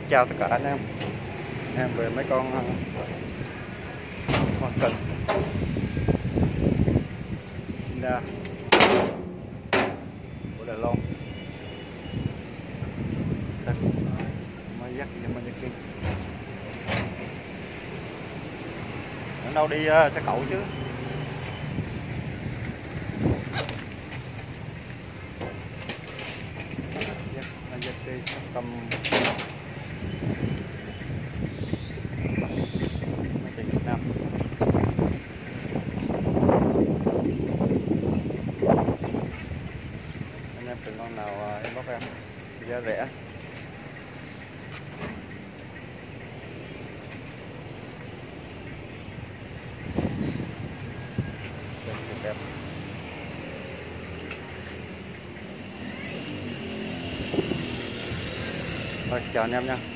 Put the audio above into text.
chào tất cả anh em về mấy con hoa cần Sinda của Đài Loan. Mới dắt Yamazaki ở đâu đi xe cẩu chứ. Yamazaki tầm mấy tiền Việt Nam. Anh em từng con nào em bóc em giá rẻ. Đẹp. Thôi chào anh em nha.